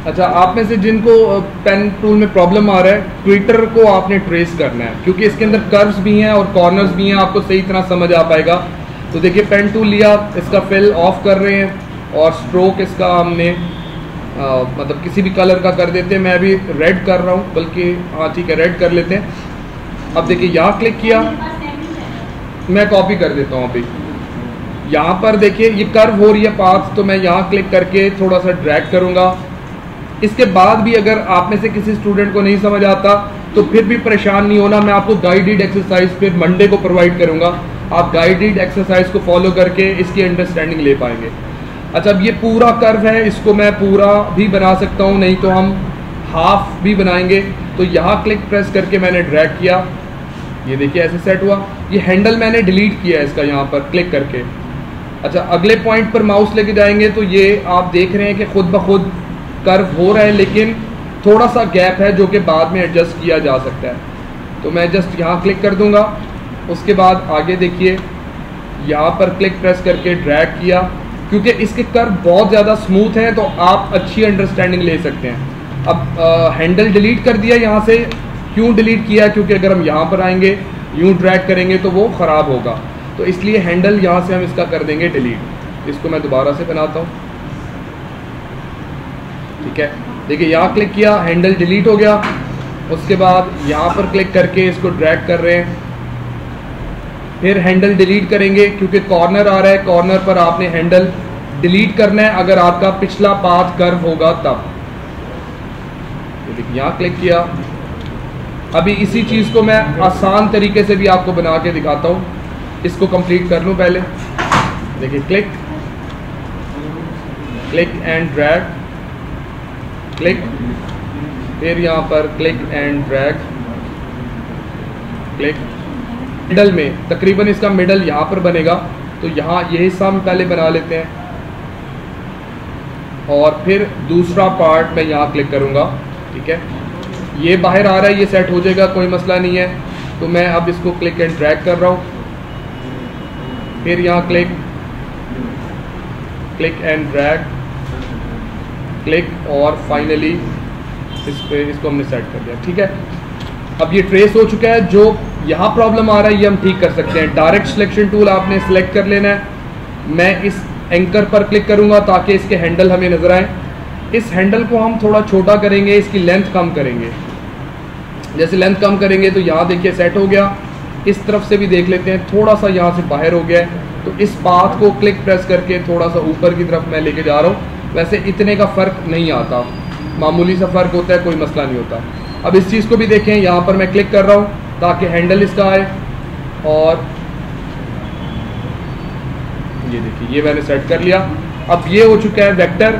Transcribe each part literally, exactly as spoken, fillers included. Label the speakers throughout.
Speaker 1: अच्छा, आप में से जिनको पेन टूल में प्रॉब्लम आ रहा है, ट्विटर को आपने ट्रेस करना है क्योंकि इसके अंदर कर्व्स भी हैं और कॉर्नर्स भी हैं, आपको सही तरह समझ आ पाएगा। तो देखिए पेन टूल लिया, इसका फिल ऑफ कर रहे हैं और स्ट्रोक इसका हमने आ, मतलब किसी भी कलर का कर देते हैं। मैं अभी रेड कर रहा हूँ, बल्कि हाँ ठीक है रेड कर लेते हैं। अब देखिए यहाँ क्लिक किया, मैं कॉपी कर देता हूँ। अभी यहाँ पर देखिए ये कर्व हो रही है पाथ, तो मैं यहाँ क्लिक करके थोड़ा सा ड्रैग करूँगा। इसके बाद भी अगर आप में से किसी स्टूडेंट को नहीं समझ आता तो फिर भी परेशान नहीं होना, मैं आपको गाइडेड एक्सरसाइज फिर मंडे को प्रोवाइड करूँगा। आप गाइडेड एक्सरसाइज को फॉलो करके इसकी अंडरस्टैंडिंग ले पाएंगे। अच्छा, अब ये पूरा कर्व है, इसको मैं पूरा भी बना सकता हूँ, नहीं तो हम हाफ भी बनाएंगे। तो यहाँ क्लिक प्रेस करके मैंने ड्रैग किया, ये देखिए ऐसे सेट हुआ। ये हैंडल मैंने डिलीट किया है इसका यहाँ पर क्लिक करके। अच्छा, अगले पॉइंट पर माउस लेके जाएंगे तो ये आप देख रहे हैं कि खुद ब खुद कर्व हो रहा है, लेकिन थोड़ा सा गैप है जो कि बाद में एडजस्ट किया जा सकता है। तो मैं जस्ट यहाँ क्लिक कर दूंगा। उसके बाद आगे देखिए यहाँ पर क्लिक प्रेस करके ड्रैग किया, क्योंकि इसके कर्व बहुत ज़्यादा स्मूथ हैं तो आप अच्छी अंडरस्टैंडिंग ले सकते हैं। अब आ, हैंडल डिलीट कर दिया यहाँ से। क्यों डिलीट किया? क्योंकि अगर हम यहाँ पर आएंगे यूँ ड्रैग करेंगे तो वो ख़राब होगा, तो इसलिए हैंडल यहाँ से हम इसका कर देंगे डिलीट। इसको मैं दोबारा से बनाता हूँ, ठीक है। देखिए यहाँ क्लिक किया, हैंडल डिलीट हो गया। उसके बाद यहाँ पर क्लिक करके इसको ड्रैग कर रहे हैं, फिर हैंडल डिलीट करेंगे क्योंकि कॉर्नर आ रहा है, कॉर्नर पर आपने हैंडल डिलीट करना है अगर आपका पिछला पाथ कर्व होगा तब। देखिए यहाँ क्लिक किया। अभी इसी चीज़ को मैं आसान तरीके से भी आपको बना के दिखाता हूँ। इसको कंप्लीट कर लूँ पहले। देखिए click click and drag, click, फिर यहाँ पर click and drag, click. Middle में तकरीबन इसका मिडल यहाँ पर बनेगा, तो यहाँ ये हिस्सा हम पहले बना लेते हैं और फिर दूसरा पार्ट मैं यहाँ क्लिक करूँगा, ठीक है। ये बाहर आ रहा है, ये सेट हो जाएगा, कोई मसला नहीं है। तो मैं अब इसको क्लिक एंड ड्रैग कर रहा हूँ, फिर यहाँ click click and drag, click, और फाइनली इस पे इसको हमने सेट कर दिया, ठीक है। अब ये ट्रेस हो चुका है। जो यहाँ प्रॉब्लम आ रहा है ये हम ठीक कर सकते हैं। डायरेक्ट सिलेक्शन टूल आपने सिलेक्ट कर लेना है। मैं इस एंकर पर क्लिक करूँगा ताकि इसके हैंडल हमें नजर आए। इस हैंडल को हम थोड़ा छोटा करेंगे, इसकी लेंथ कम करेंगे। जैसे लेंथ कम करेंगे तो यहाँ देखिए सेट हो गया। इस तरफ से भी देख लेते हैं, थोड़ा सा यहाँ से बाहर हो गया है, तो इस पाथ को क्लिक प्रेस करके थोड़ा सा ऊपर की तरफ मैं लेके जा रहा हूँ। वैसे इतने का फ़र्क नहीं आता, मामूली सा फ़र्क होता है, कोई मसला नहीं होता। अब इस चीज़ को भी देखें, यहाँ पर मैं क्लिक कर रहा हूँ ताकि हैंडल इसका आए, और ये देखिए ये मैंने सेट कर लिया। अब ये हो चुका है वेक्टर।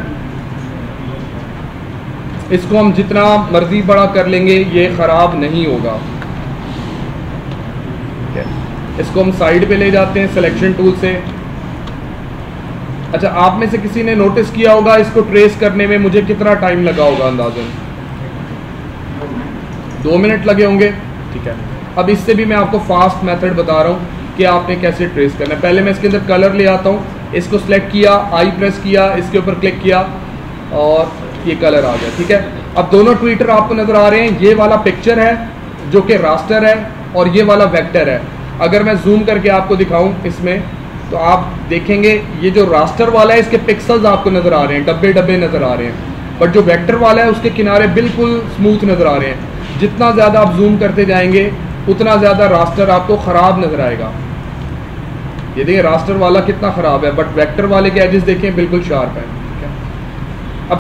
Speaker 1: इसको हम जितना मर्जी बड़ा कर लेंगे ये ख़राब नहीं होगा, ठीक है। इसको हम साइड पे ले जाते हैं सिलेक्शन टूल से। अच्छा, आप में से किसी ने नोटिस किया होगा इसको ट्रेस करने में मुझे कितना टाइम लगा होगा? अंदाज़न दो मिनट लगे होंगे, ठीक है। अब इससे भी मैं आपको फास्ट मेथड बता रहा हूँ कि आपने कैसे ट्रेस करना है। पहले मैं इसके अंदर कलर ले आता हूँ, इसको सिलेक्ट किया, आई प्रेस किया, इसके ऊपर क्लिक किया और ये कलर आ गया, ठीक है। अब दोनों ट्विटर आपको नजर आ रहे हैं। ये वाला पिक्चर है जो कि रास्टर है और ये वाला वेक्टर है। अगर मैं जूम करके आपको दिखाऊं इसमें तो आप देखेंगे ये जो रास्टर वाला है इसके पिक्सल्स आपको नजर आ रहे हैं, डब्बे डब्बे नजर आ रहे हैं। बट जो वेक्टर वाला है उसके किनारे बिल्कुल स्मूथ नजर आ रहे हैं। जितना ज़्यादा आप जूम करते जाएंगे उतना ज़्यादा रास्टर आपको ख़राब नजर आएगा। ये देखिए रास्टर वाला कितना ख़राब है, बट वेक्टर वाले के एजेस देखें बिल्कुल शार्प है।